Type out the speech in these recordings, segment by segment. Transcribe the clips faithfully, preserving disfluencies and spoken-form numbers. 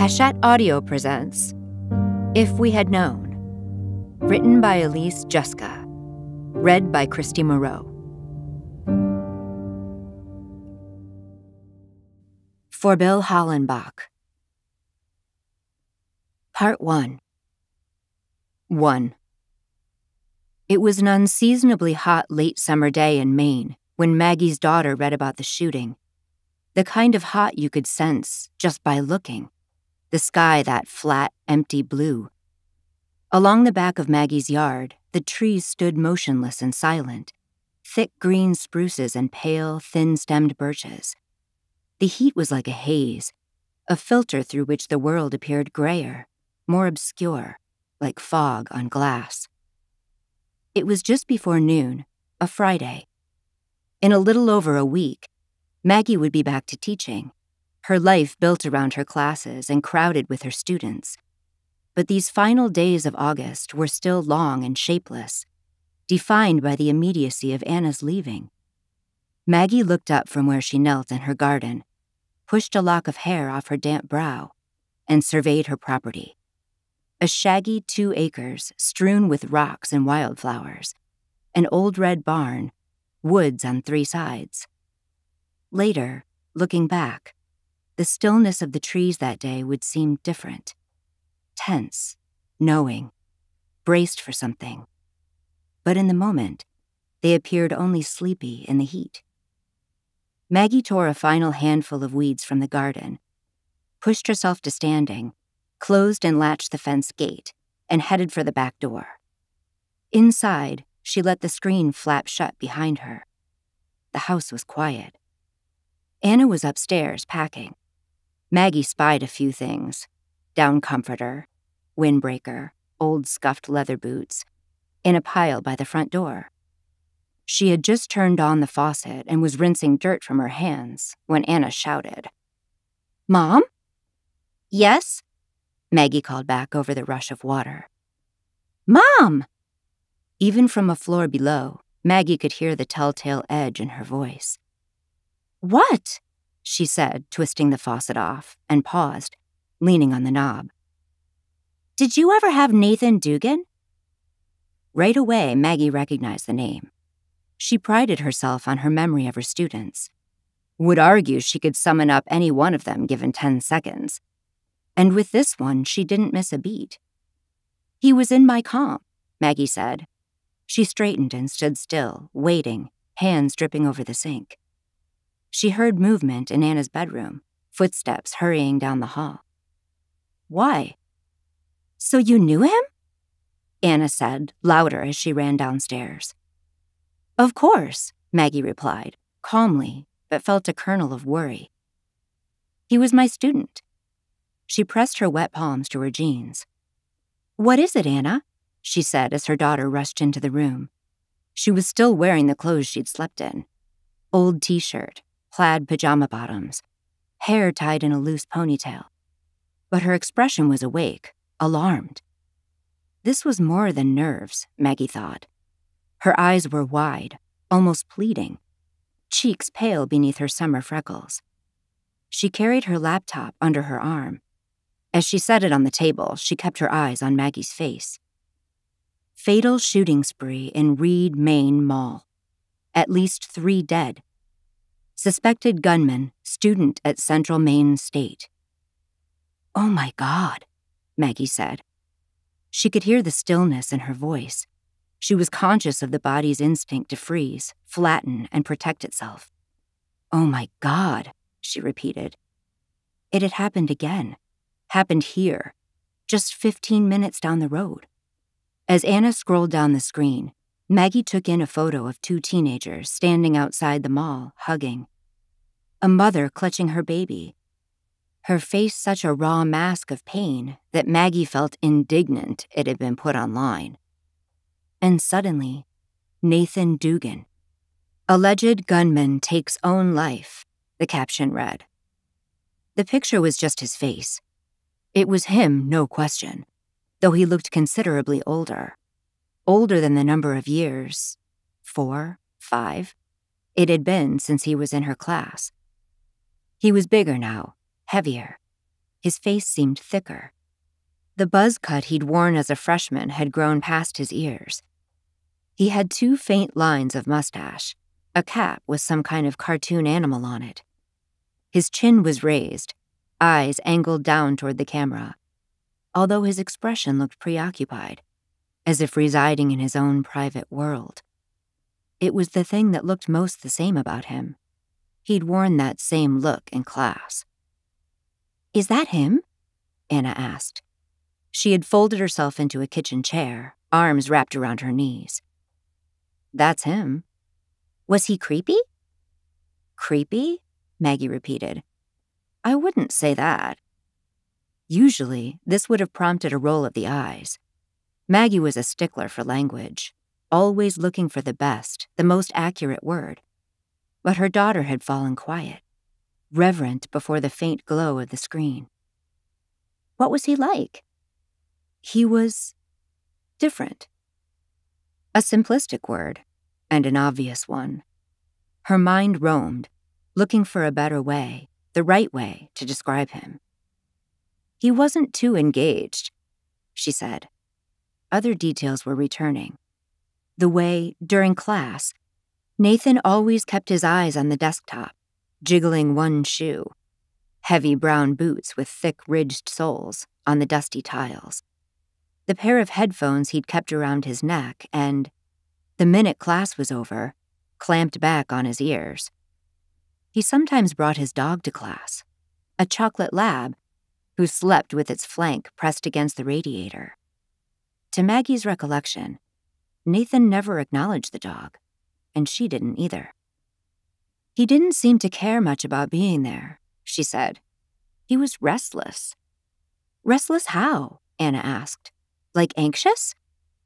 Hachette Audio presents If We Had Known, written by Elise Juska, read by Christie Moreau. For Bill Hollenbach. Part one. one. It was an unseasonably hot late summer day in Maine when Maggie's daughter read about the shooting. The kind of hot you could sense just by looking. The sky that flat, empty blue. Along the back of Maggie's yard, the trees stood motionless and silent, thick green spruces and pale, thin-stemmed birches. The heat was like a haze, a filter through which the world appeared grayer, more obscure, like fog on glass. It was just before noon, a Friday. In a little over a week, Maggie would be back to teaching, her life built around her classes and crowded with her students. But these final days of August were still long and shapeless, defined by the immediacy of Anna's leaving. Maggie looked up from where she knelt in her garden, pushed a lock of hair off her damp brow, and surveyed her property. A shaggy two acres strewn with rocks and wildflowers, an old red barn, woods on three sides. Later, looking back, the stillness of the trees that day would seem different. Tense, knowing, braced for something. But in the moment, they appeared only sleepy in the heat. Maggie tore a final handful of weeds from the garden, pushed herself to standing, closed and latched the fence gate, and headed for the back door. Inside, she let the screen flap shut behind her. The house was quiet. Anna was upstairs packing. Maggie spied a few things: down comforter, windbreaker, old scuffed leather boots, in a pile by the front door. She had just turned on the faucet and was rinsing dirt from her hands when Anna shouted, "Mom?" "Yes?" Maggie called back over the rush of water. "Mom!" Even from a floor below, Maggie could hear the telltale edge in her voice. "What?" she said, twisting the faucet off, and paused, leaning on the knob. "Did you ever have Nathan Dugan?" Right away, Maggie recognized the name. She prided herself on her memory of her students. Would argue she could summon up any one of them given ten seconds. And with this one, she didn't miss a beat. "He was in my comp," Maggie said. She straightened and stood still, waiting, hands dripping over the sink. She heard movement in Anna's bedroom, footsteps hurrying down the hall. "Why?" "So you knew him?" Anna said, louder as she ran downstairs. "Of course," Maggie replied, calmly, but felt a kernel of worry. "He was my student." She pressed her wet palms to her jeans. "What is it, Anna?" she said as her daughter rushed into the room. She was still wearing the clothes she'd slept in. Old t-shirt, plaid pajama bottoms, hair tied in a loose ponytail. But her expression was awake, alarmed. This was more than nerves, Maggie thought. Her eyes were wide, almost pleading, cheeks pale beneath her summer freckles. She carried her laptop under her arm. As she set it on the table, she kept her eyes on Maggie's face. Fatal shooting spree in Reed, Maine Mall. At least three dead. Suspected gunman, student at Central Maine State. "Oh my God," Maggie said. She could hear the stillness in her voice. She was conscious of the body's instinct to freeze, flatten, and protect itself. "Oh my God," she repeated. It had happened again. Happened here, just fifteen minutes down the road. As Anna scrolled down the screen, Maggie took in a photo of two teenagers standing outside the mall, hugging. A mother clutching her baby. Her face such a raw mask of pain that Maggie felt indignant it had been put online. And suddenly, Nathan Dugan. "Alleged gunman takes own life," the caption read. The picture was just his face. It was him, no question, though he looked considerably older. Older than the number of years, four, five, it had been since he was in her class. He was bigger now, heavier. His face seemed thicker. The buzz cut he'd worn as a freshman had grown past his ears. He had two faint lines of mustache, a cap with some kind of cartoon animal on it. His chin was raised, eyes angled down toward the camera, although his expression looked preoccupied, as if residing in his own private world. It was the thing that looked most the same about him. He'd worn that same look in class. "Is that him?" Anna asked. She had folded herself into a kitchen chair, arms wrapped around her knees. "That's him." "Was he creepy?" "Creepy?" Maggie repeated. "I wouldn't say that." Usually, this would have prompted a roll of the eyes. Maggie was a stickler for language, always looking for the best, the most accurate word. But her daughter had fallen quiet, reverent before the faint glow of the screen. "What was he like?" "He was different." A simplistic word, and an obvious one. Her mind roamed, looking for a better way, the right way to describe him. "He wasn't too engaged," she said. Other details were returning. The way, during class, Nathan always kept his eyes on the desktop, jiggling one shoe, heavy brown boots with thick ridged soles, on the dusty tiles. The pair of headphones he'd kept around his neck and, the minute class was over, clamped back on his ears. He sometimes brought his dog to class, a chocolate lab, who slept with its flank pressed against the radiator. To Maggie's recollection, Nathan never acknowledged the dog, and she didn't either. "He didn't seem to care much about being there," she said. "He was restless." "Restless how?" Anna asked. "Like anxious?"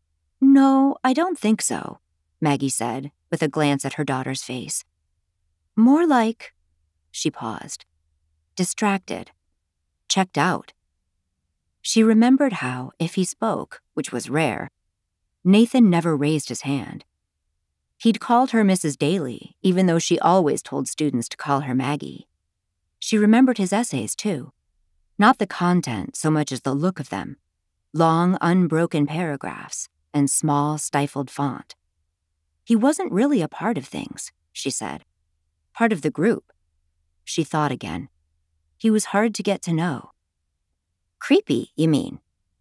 "No, I don't think so," Maggie said, with a glance at her daughter's face. "More like," she paused, "distracted, checked out." She remembered how, if he spoke, which was rare, Nathan never raised his hand. He'd called her Missus Daley, even though she always told students to call her Maggie. She remembered his essays, too. Not the content so much as the look of them. Long, unbroken paragraphs and small, stifled font. He wasn't really a part of things, she said. Part of the group. She thought again. He was hard to get to know. "Creepy, you mean?"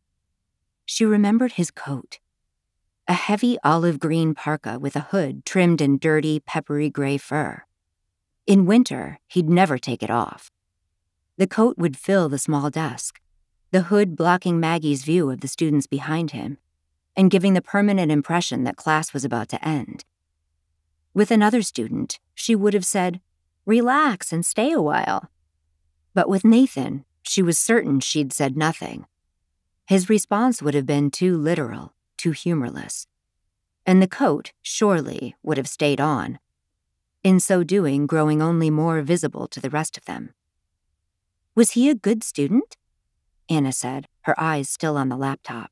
She remembered his coat. A heavy olive green parka with a hood trimmed in dirty, peppery gray fur. In winter, he'd never take it off. The coat would fill the small desk, the hood blocking Maggie's view of the students behind him, and giving the permanent impression that class was about to end. With another student, she would have said, "Relax and stay a while." But with Nathan, she was certain she'd said nothing. His response would have been too literal, too humorless. And the coat, surely, would have stayed on, in so doing growing only more visible to the rest of them. "Was he a good student?" Anna said, her eyes still on the laptop.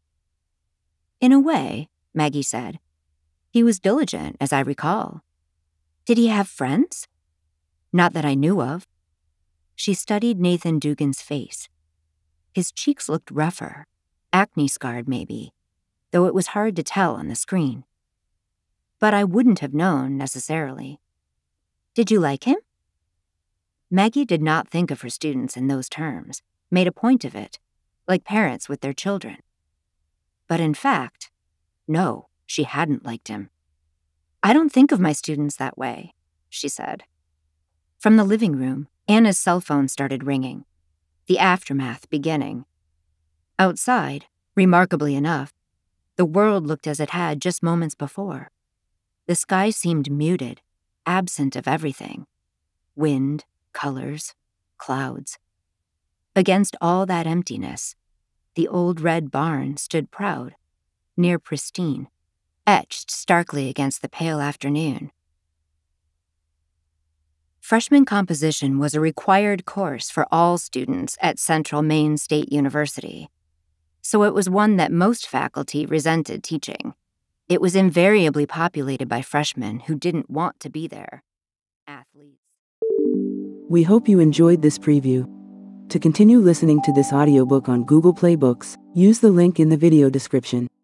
"In a way," Maggie said. "He was diligent, as I recall." "Did he have friends?" "Not that I knew of." She studied Nathan Dugan's face. His cheeks looked rougher, acne-scarred maybe, though it was hard to tell on the screen. But I wouldn't have known, necessarily. "Did you like him?" Maggie did not think of her students in those terms, made a point of it, like parents with their children. But in fact, no, she hadn't liked him. "I don't think of my students that way," she said. From the living room, Anna's cell phone started ringing, the aftermath beginning. Outside, remarkably enough, the world looked as it had just moments before. The sky seemed muted, absent of everything. Wind, colors, clouds. Against all that emptiness, the old red barn stood proud, near pristine, etched starkly against the pale afternoon. Freshman composition was a required course for all students at Central Maine State University, so it was one that most faculty resented teaching. It was invariably populated by freshmen who didn't want to be there. Athletes. We hope you enjoyed this preview. To continue listening to this audiobook on Google Play Books, use the link in the video description.